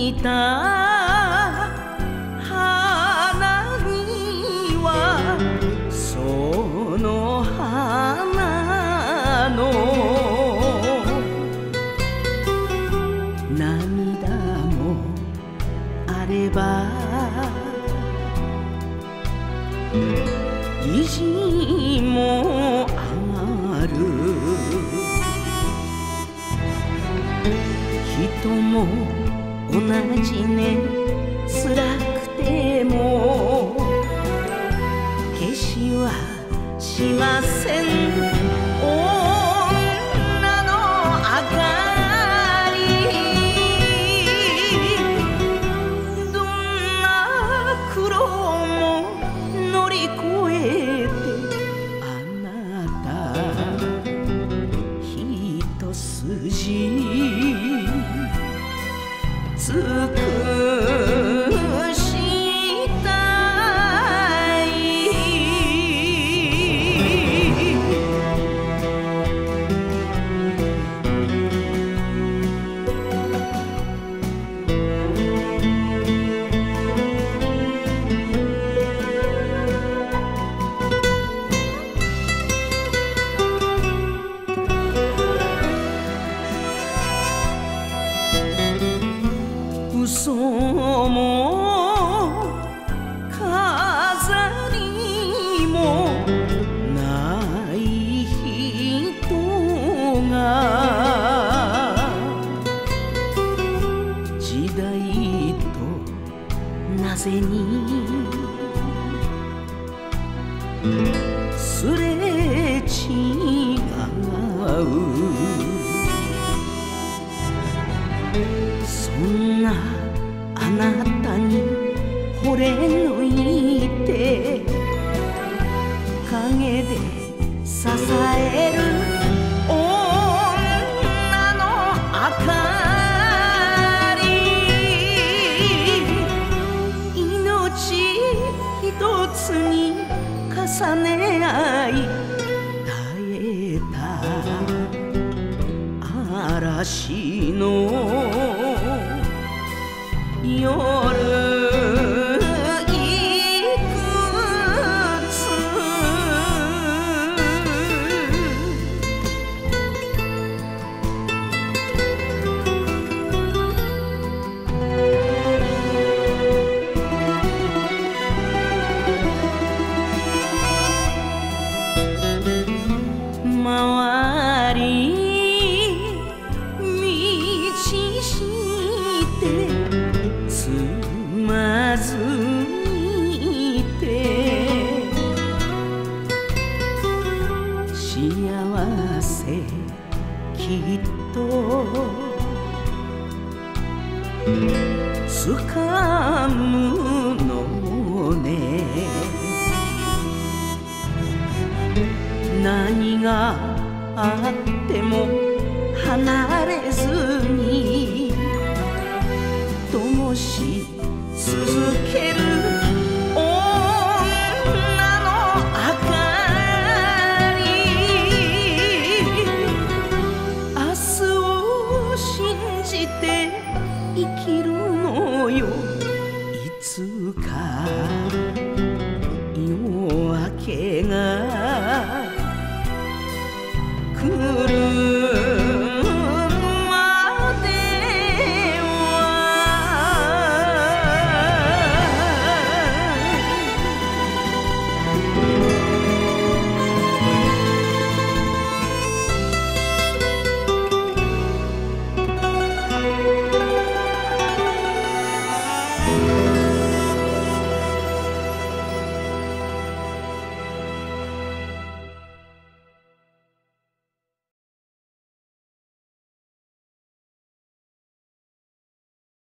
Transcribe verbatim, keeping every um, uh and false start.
いた花にはその花の涙もあれば意地もある。人も同じね、辛くても消しはしません。女の明かり、どんな苦労も乗り越えてあなた一筋尽くしたい。嘘も飾りもない人が時代となぜにすれ違う。そんなあなたに惚れ抜いて陰で支える女の明かり、命一つに重ね合い耐えた嵐の夜周り道してつまずいて幸せきっとつかむのね。何があっても離れずに灯し続ける女の明かり、明日を信じて生きる